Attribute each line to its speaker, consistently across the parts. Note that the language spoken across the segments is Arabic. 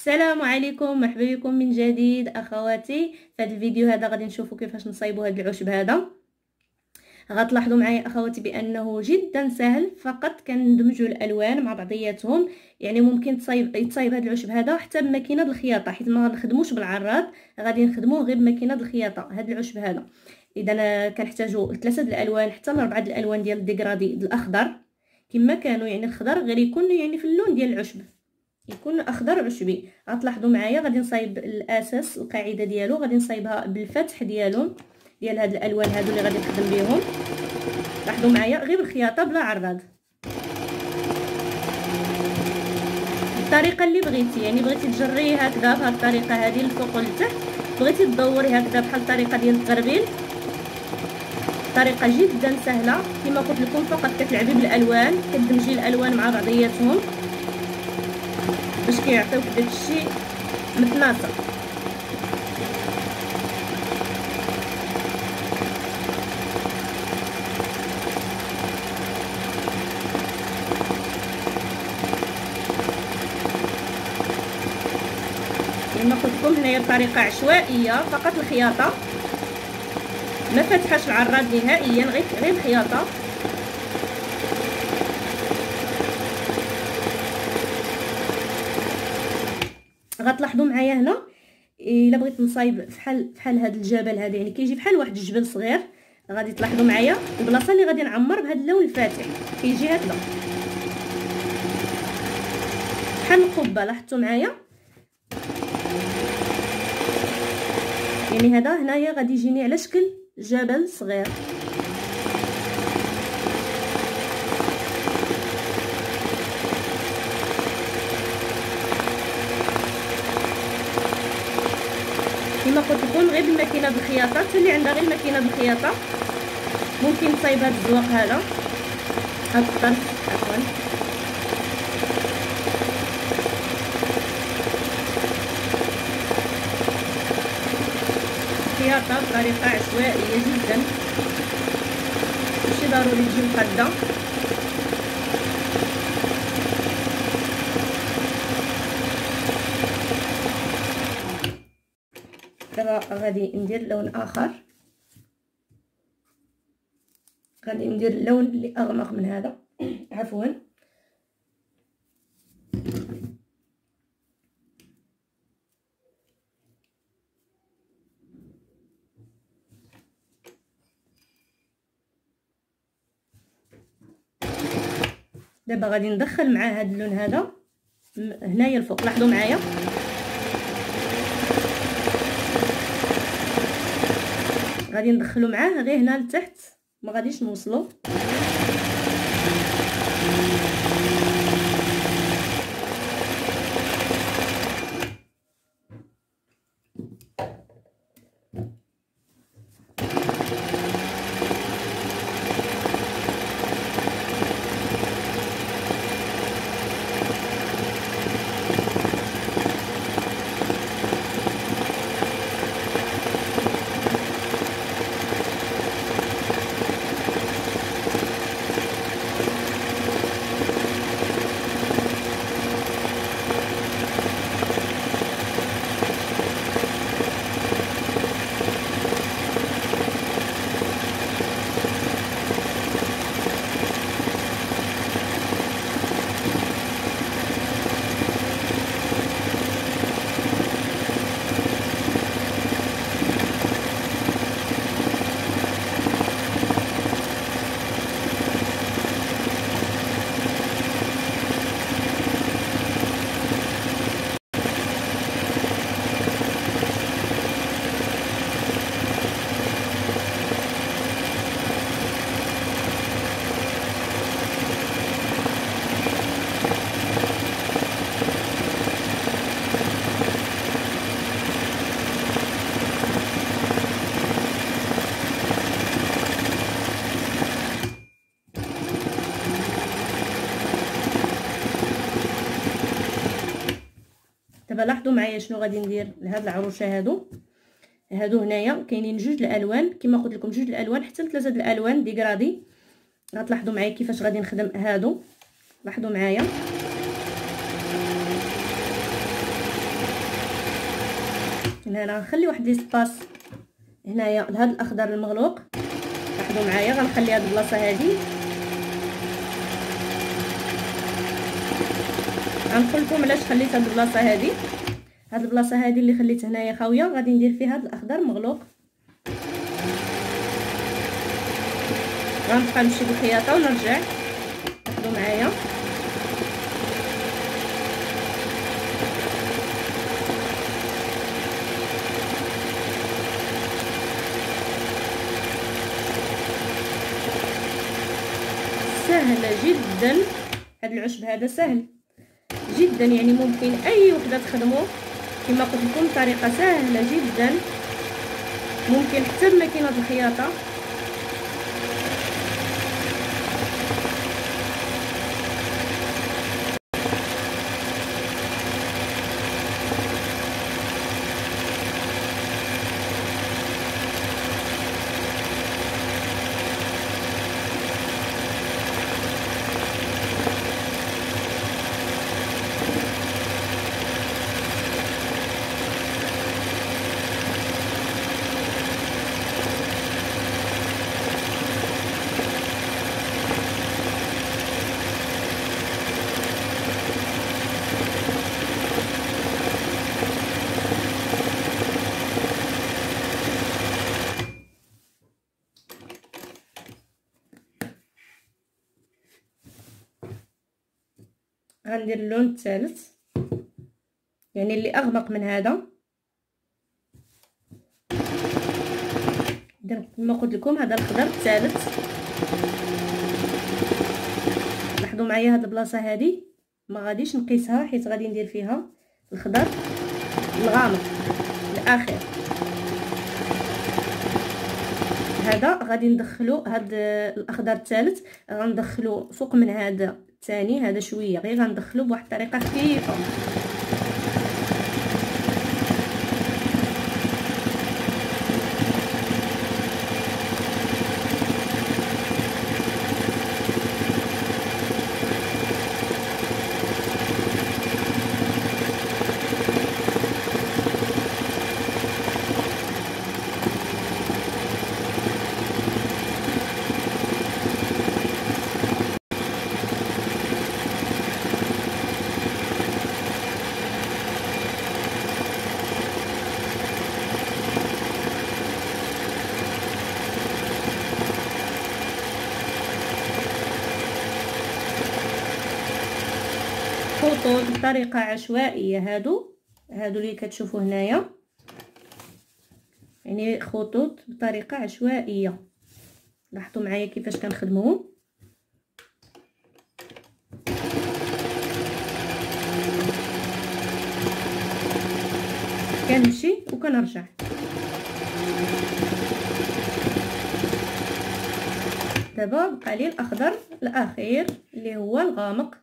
Speaker 1: السلام عليكم، مرحبا بكم من جديد اخواتي. في هذا الفيديو هذا غادي نشوفوا كيفاش نصايبوا هذا العشب هذا. غتلاحظوا معايا اخواتي بانه جدا سهل، فقط كندمجوا الالوان مع بعضياتهم. يعني ممكن يتصايب هذا العشب هذا حتى بماكينه الخياطه، حيت ما نخدموش بالعراض، غادي نخدموه غير بماكينه الخياطه. هذا العشب هذا اذا كنحتاجوا 3 الالوان حتى ل 4 الالوان ديال الديكرادي الاخضر كما كانوا، يعني الخضر غير يكون يعني في اللون ديال العشب، يكون اخضر عشبي. غتلاحظوا معايا غادي نصايب الاساس، القاعده ديالو غادي نصايبها بالفتح ديالهم ديال هاد الالوان هادو اللي غادي نخدم بهم. لاحظوا معايا غير بالخياطه بلا عراض، الطريقه اللي بغيتي. يعني بغيتي تجريه هكذا بهاد الطريقه هذه الفوق والتحت، بغيتي تدوري هكذا بحال الطريقه ديال التربيل، طريقه جدا سهله. كما قلت لكم فقط كتلعبي بالالوان، كتدمجي الالوان مع بعضياتهم باش كيعطيوك داكشي متناسق. كما قلت لكم هنايا بطريقه عشوائيه، فقط الخياطه، ما فتحش العراض نهائيا، غير الخياطه. غتلاحظوا معايا هنا الا بغيت نصايب بحال هذا الجبل هذا، يعني كيجي بحال واحد الجبل صغير. غادي تلاحظوا معايا البلاصه اللي غادي نعمر بهذا اللون الفاتح كيجي هكذا بحال القبه. لاحظتوا معايا يعني هذا هنايا غادي يجيني على شكل جبل صغير. كما قلت لكم غير بالماكينه بالخياطه، حتى اللي عندها غير الماكينه بالخياطه ممكن تصايب هذا الزواق هذا، هذا الطرف عفوا. خياطه بطريقه عشوائيه جدا، ماشي ضروري تجي مقاده. دابا غادي ندير لون اخر، غادي ندير اللون اللي اغمق من هذا عفوا. دابا غادي ندخل مع هذا اللون هذا هنايا الفوق. لاحظوا معايا غادي ندخلو معاه غير هنا لتحت، ما غاديش نوصلو. دابا لاحظوا معايا شنو غادي ندير لهاد العروشه هادو هنايا كاينين 2 الالوان، كما قلت لكم 2 الالوان حتى 3 الالوان ديكرادي. غتلاحظوا معايا كيفاش غادي نخدم هادو. لاحظوا معايا هنا غنخلي واحد ليسباس هنايا لهاد الاخضر المغلوق. لاحظوا معايا غنخلي هاد البلاصه هادي. غنقول لكم علاش خليت هاد البلاصه هادي. هاد البلاصه هادي اللي خليت هنايا خاويه غادي ندير فيها هاد الاخضر مغلوق. غنبقى نمشي بالخياطه ونرجع. لاحظوا معايا سهله جدا. هاد العشب هذا سهل جدا، يعني ممكن اي وحده تخدمه كما قلت لكم بطريقه سهله جدا، ممكن حتى بماكينه الخياطه. غندير اللون الثالث، يعني اللي اغمق من هذا. كما قلت لكم هذا الخضر الثالث. لاحظوا معايا هاد البلاصه هذه ما غاديش نقيسها حيت غادي ندير فيها الخضر الغامق الاخير. هذا غادي ندخلو هاد الاخضر الثالث غندخلو فوق من هذا الثاني، هذا شويه غير غندخلو بواحد الطريقه خفيفه. خطوط بطريقه عشوائيه. هادو اللي كتشوفوا هنايا يعني خطوط بطريقه عشوائيه. لاحظوا معايا كيفاش كنخدموهم. كنمشي وكنرجع. دابا بقى لي الاخضر الاخير اللي هو الغامق.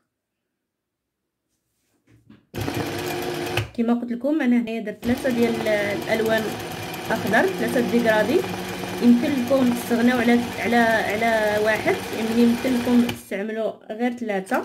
Speaker 1: كما قلت لكم انا هنايا درت 3 ديال الالوان اخضر، 3 ديكرادي. يمكن لكم تستغناو على واحد، يعني يمكن لكم تستعملوا غير 3.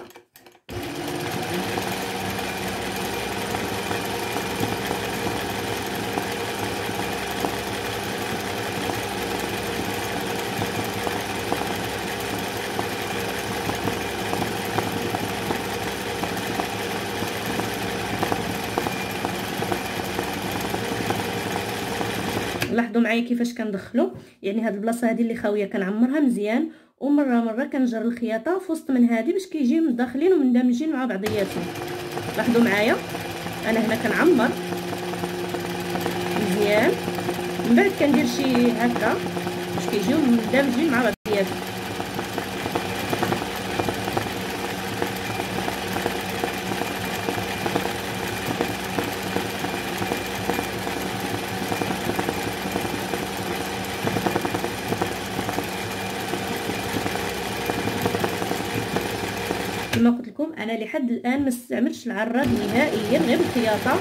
Speaker 1: لاحظوا معايا كيفاش كندخلوا، يعني هاد البلاصه هذه اللي خاويه كنعمرها مزيان، ومره كنجر الخياطه في وسط من هذه باش كيجيو مداخلين ومندمجين مع بعضياتهم. لاحظوا معايا انا هنا كنعمر مزيان، من بعد كندير شي هكا باش كيجيو مندمجين مع بعضياتهم. كما قلت لكم انا لحد الان ما استعملتش العراد نهائيا، غير الخياطه.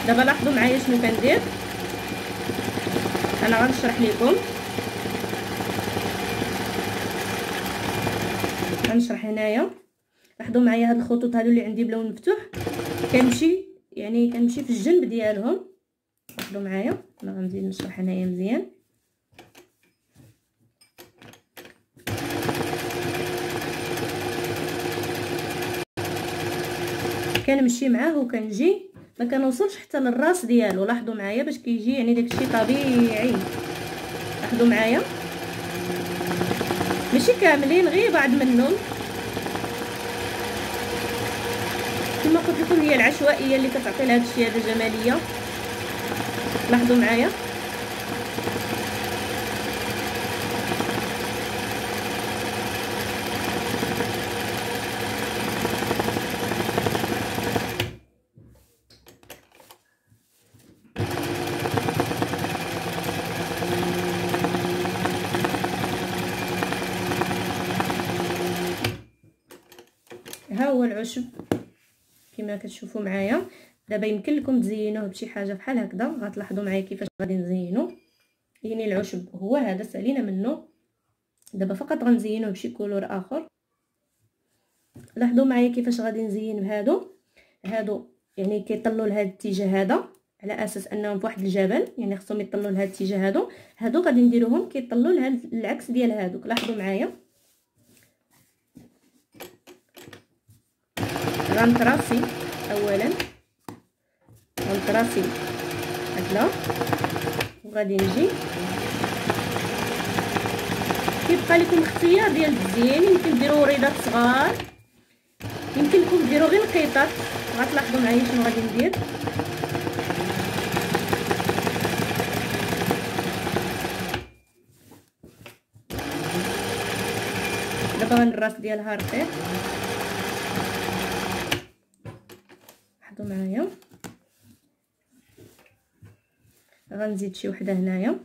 Speaker 1: دابا لاحظوا معايا شنو كندير. انا غنشرح لكم، غنشرح هنايا. لاحظوا معايا هاد الخطوط هادو اللي عندي بلون مفتوح، كنمشي يعني كنمشي في الجنب ديالهم. لاحظوا معايا، انا غنزيد نشرح هنايا مزيان. كنمشي معاه وكنجي ما كنوصلش حتى للراس ديالو. لاحظوا معايا باش كيجي يعني داكشي طبيعي. لاحظوا معايا، ماشي كاملين، غير بعض منهم. كما قلت لكم هي العشوائيه اللي كتعطي لهذا الشيء هذا جماليه. لاحظوا معايا، ها هو العشب كما كتشوفوا معايا. دابا يمكن لكم تزينوه بشي حاجه بحال هكذا. غتلاحظوا معايا كيفاش غادي نزينو. يعني العشب هو هذا سالينا منه، دابا فقط غنزينوه بشي كولور اخر. لاحظوا معايا كيفاش غادي نزين هادو يعني كيطلوا لهذا الاتجاه هذا، على اساس انهم فواحد الجبل، يعني خصهم يطلوا لهذا الاتجاه. هادو غادي نديروهم كيطلوا لهذا العكس ديال هادوك. لاحظوا معايا، غنطراسي اولا، غنطراسي هكذا، وغادي نجي. كيبقى لكم اختيار ديال التزيين، يمكن ديروا وريضات صغار، يمكن لكم ديروا غير القيطات. غتلاحظوا معايا شنو غادي ندير. دابا الراس ديالها رقيق. لاحظوا معايا، غنزيد شي وحده هنايا.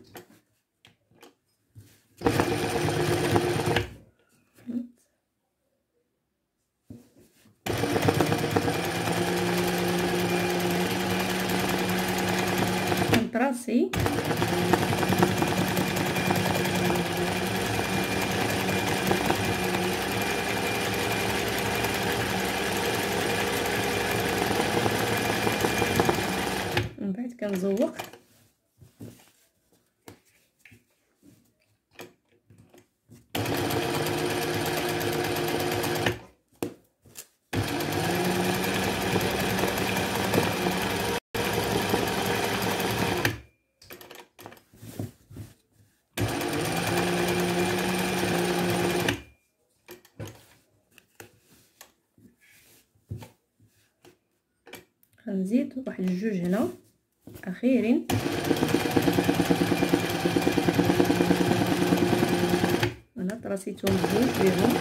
Speaker 1: راسي من بعد كنزوق. غنزيد واحد الجوج هنا اخيرين. انا طراسيتهم بجوج بيهم.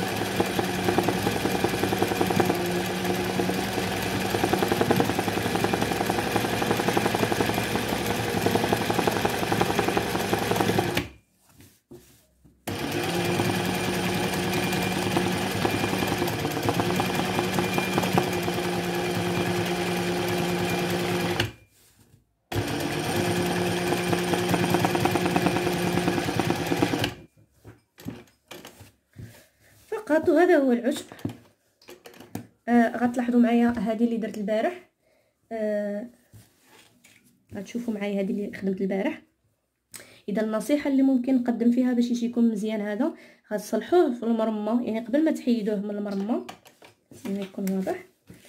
Speaker 1: وهذا هو العشب. غتلاحظوا معايا هذه اللي درت البارح، غتشوفوا معايا هذه اللي خدمت البارح. اذا النصيحه اللي ممكن نقدم فيها باش يجيكم مزيان هذا، غتصلحوه في المرمى، يعني قبل ما تحيدوه من المرمى يعني يكون واضح.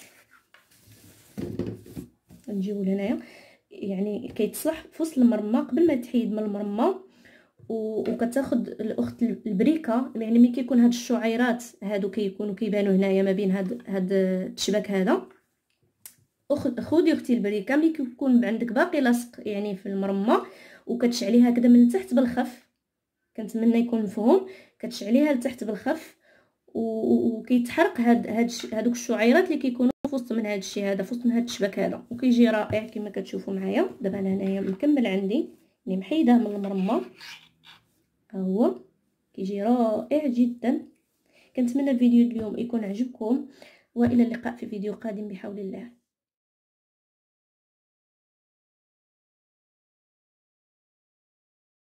Speaker 1: نجيو لهنايا، يعني كيتصلح في وسط المرمى قبل ما تحيد من المرمى. وكتاخد الاخت البريكه، يعني ملي كيكون هاد الشعيرات هادو كيكونوا كيبانوا هنايا ما بين هاد الشبك هذا. خودي اختي البريكه ملي كيكون عندك باقي لاصق يعني في المرمى، وكتشعليها هكذا من التحت بالخف، كنتمنى يكون مفهوم. كتشعليها لتحت بالخف وكيتحرق هادوك الشعيرات اللي كيكونوا في وسط من هاد الشيء هذا، في وسط من هاد الشبك هذا، وكيجي رائع كما كتشوفوا معايا. دابا انا هنايا مكمل عندي يعني محيداه من المرمى، ها هو كيجي رائع جدا. كنتمنى الفيديو اليوم يكون عجبكم، والى اللقاء في فيديو قادم بحول الله.